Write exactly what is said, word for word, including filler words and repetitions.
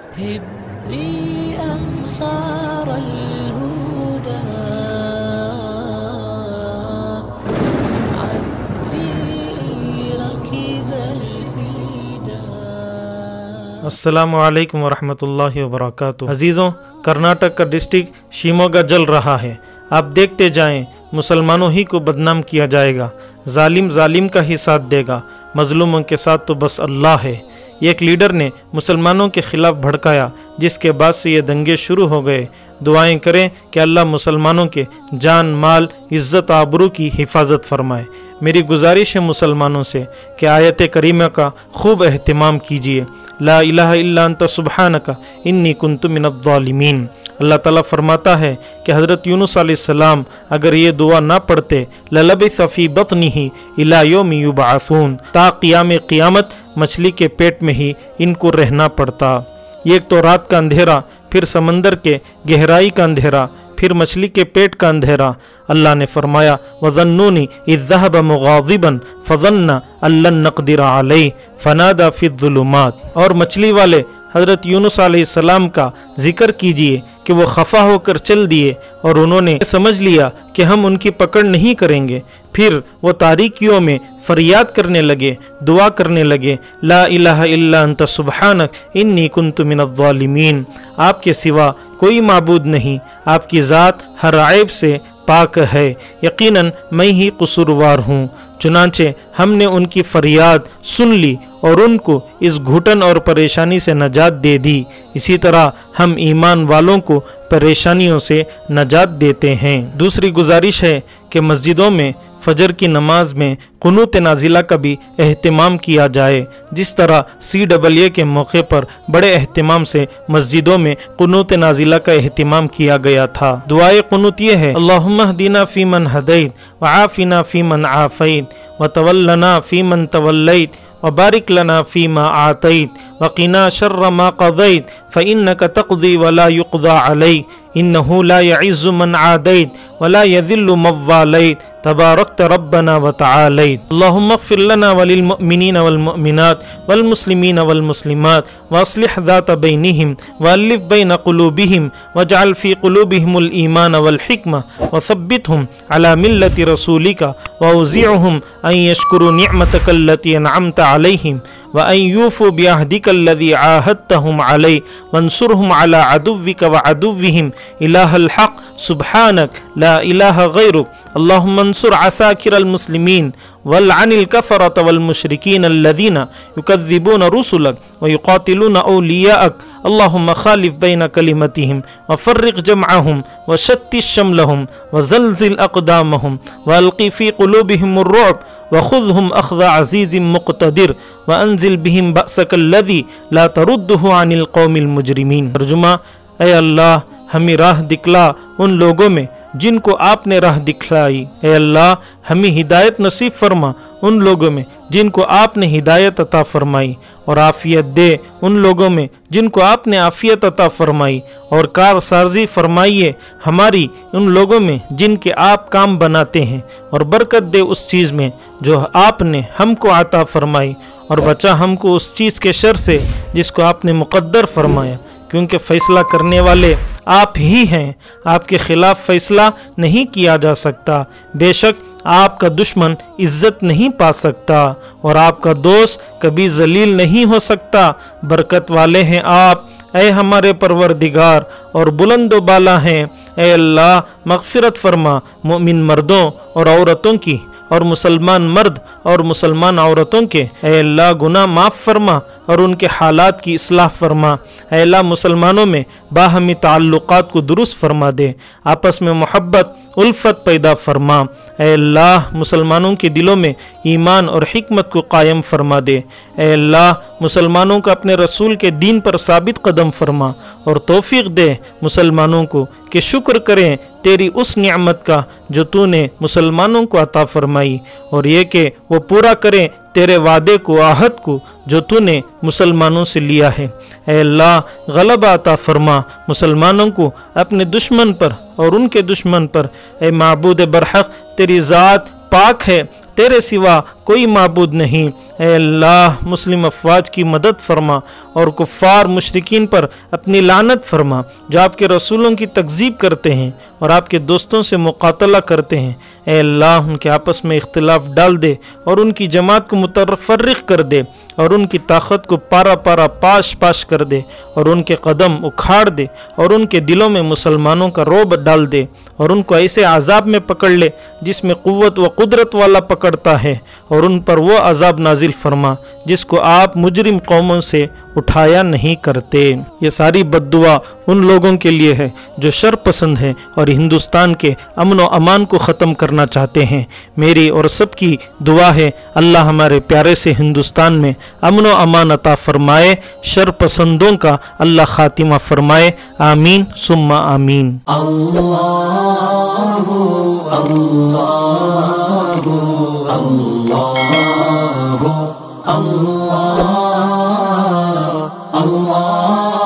هبي أنصار الهدى عبي ركب الفدا. السلام علیکم ورحمۃ اللہ وبرکاتہ. عزیزوں، کرناٹک کا ڈسٹرکٹ شیموگا جل رہا ہے. آپ دیکھتے جائیں، مسلمانوں ہی کو بدنام کیا جائے گا، ظالم ظالم کا ہی ساتھ دے گا، مظلوموں کے ساتھ تو بس اللہ ہے. ایک لیڈر نے مسلمانوں کے خلاف بھڑکایا، جس کے بعد سے یہ دنگے شروع ہو گئے. دعائیں کریں کہ اللہ مسلمانوں کے جان مال عزت آبرو کی حفاظت فرمائے. میری گزارش ہے مسلمانوں سے کہ آیت کریمہ کا خوب اہتمام کیجیے. لا الہ الا انت سبحانک انی کنت من الظالمین. اللہ تعالیٰ فرماتا ہے کہ حضرت یونس علیہ السلام اگر یہ دعا نہ پڑھتے للبث فی بطنہ الی یوم یبعثون، تا قیام قیامت مچھلی کے پیٹ میں ہی ان کو رہنا پڑتا. ایک تو رات کا اندھیرا، پھر سمندر کے گہرائی کا اندھیرا، پھر مچھلی کے پیٹ کا اندھیرا. اللہ نے فرمایا وَظَنُّونِ اِذْ ذَهَبَ مُغَاضِبًا فَظَنَّ أَن لَّن نَّقْدِرَ عَلَيْهِ فَنَادَىٰ فِي الظُّلُمَاتِ. اور مچھلی والے حضرت یونس علیہ السلام کا ذکر کیجئے کہ وہ خفا ہو کر چل دیے اور انہوں نے سمجھ لیا کہ ہم ان کی پکڑ نہیں کریں گے. پھر وہ تاریکیوں میں فریاد کرنے لگے، دعا کرنے لگے، لا الہ الا انت سبحانک انی کنت من الظالمین. آپ کے سوا کوئی معبود نہیں، آپ کی ذات ہر عیب سے پاک ہے، یقیناً میں ہی قصوروار ہوں. چنانچہ ہم نے ان کی فریاد سن لی اور ان کو اس گھٹن اور پریشانی سے نجات دے دی. اسی طرح ہم ایمان والوں کو پریشانیوں سے نجات دیتے ہیں. دوسری گزارش ہے کہ مسجدوں میں فجر کی نماز میں قنوت نازلہ کا بھی اہتمام کیا جائے، جس طرح سی ڈبل اے کے موقع پر بڑے اہتمام سے مسجدوں میں قنوت نازلہ کا اہتمام کیا گیا تھا. دعائے قنوت یہ ہے اللہم اہدنا فی من ہدیت وعافنا فی من عافیت وتولنا فی من تولیت وبارک لنا فیما آتیت وقنا شر ما قضیت فإنک تقضی ولا یقضى علیک انہ لا یعز من عادیت ولا یذل من والیت تبارکت ربنا وتعالیت. اللہم اغفر لنا وللمؤمنین والمؤمنات والمسلمین والمسلمات واصلح ذات بینہم والف بین قلوبہم واجعل فی قلوبہم الایمان والحکمہ وثبتہم علی ملت رسولک واوزعہم ان یشکروا نعمتک التی انعمت علیہم وَأَن يُوفُوا بِعَهْدِكَ الَّذِي عَاهَدتَّهُمْ عَلَيْهِ وَانصُرْهُمْ عَلَىٰ عَدُوِّكَ وَعَدُوِّهِمْ إِلَٰهَ الْحَقِّ سُبْحَانَكَ لَا إِلَٰهَ غَيْرُكَ. اللهم انصر عساكر المسلمين والعن الكفرة والمشركين الذين يكذبون رسلك ويقاتلون أولياءك. اللهم خالف بين كلمتهم وفرق جمعهم وشتت شملهم وزلزل أقدامهم وألقي في قلوبهم الرعب وخذهم أخذ عزيز مقتدر وأنزل بهم بأسك الذي لا ترده عن القوم المجرمين. ترجمہ: اے اللہ ہمیں راہ دکھلا ان لوگوں میں جن کو آپ نے راہ دکھلائی. اے اللہ ہمیں ہدایت نصیب فرما ان لوگوں میں جن کو آپ نے ہدایت عطا فرمائی، اور عافیت دے ان لوگوں میں جن کو آپ نے عافیت عطا فرمائی، اور کار سازی فرمائیے ہماری ان لوگوں میں جن کے آپ کام بناتے ہیں، اور برکت دے اس چیز میں جو آپ نے ہم کو عطا فرمائی، اور بچا ہم کو اس چیز کے شر سے جس کو آپ نے مقدر فرمایا، کیونکہ فیصلہ کرنے والے آپ ہی ہیں، آپ کے خلاف فیصلہ نہیں کیا جا سکتا. بے شک آپ کا دشمن عزت نہیں پا سکتا اور آپ کا دوست کبھی ذلیل نہیں ہو سکتا. برکت والے ہیں آپ اے ہمارے پروردگار، اور بلند و بالا ہیں. اے اللہ مغفرت فرما مومن مردوں اور عورتوں کی، اور مسلمان مرد اور مسلمان عورتوں کے. اے اللہ گناہ معاف فرما اور ان کے حالات کی اصلاح فرما. اے اللہ مسلمانوں میں باہمی تعلقات کو درست فرما دے، آپس میں محبت الفت پیدا فرما. اے اللہ مسلمانوں کے دلوں میں ایمان اور حکمت کو قائم فرما دے. اے اللہ مسلمانوں کو اپنے رسول کے دین پر ثابت قدم فرما، اور توفیق دے مسلمانوں کو کہ شکر کریں تیری اس نعمت کا جو تو نے مسلمانوں کو عطا فرمائی، اور یہ کہ وہ پورا کریں تیرے وعدے کو، عہد کو جو تو نے مسلمانوں سے لیا ہے. اے اللہ غلبہ عطا فرما مسلمانوں کو اپنے دشمن پر اور ان کے دشمن پر. اے معبود برحق تیری ذات پاک ہے، तेरे सिवा कोई माबूद नहीं। ए अल्लाह मुस्लिम अफवाज की मदद फरमा और कुफ़ार मुशरिकीन पर अपनी लानत फरमा जो आपके रसूलों की तकज़ीब करते हैं और आपके दोस्तों से मुकातला करते हैं। ए अल्लाह उनके आपस में इख्तिलाफ डाल दे और उनकी जमात को मुतफर्रिक़ कर दे और उनकी ताकत को पारा पारा पाश पाश कर दे और उनके कदम उखाड़ दे और उनके दिलों में मुसलमानों का रोब डाल दे और उनको ऐसे अजाब में पकड़ ले जिसमें क़ुव्वत व कुदरत वाला पकड़ता है और उन पर वो अजाब नाजिल फरमा जिसको आप मुजरिम कौमों से उठाया नहीं करते। ये सारी बद्दुआ उन लोगों के लिए है जो शर पसंद है और हिंदुस्तान के अमन व अमान को ख़त्म करना चाहते हैं। मेरी और सबकी दुआ है अल्लाह हमारे प्यारे से हिंदुस्तान में अमन व अमान अता फरमाए, शर पसंदों का अल्लाह खातिमा फरमाए। आमीन सुम्मा आमीन। अल्लाहु अल्लाहु अल्लाह अल्लाह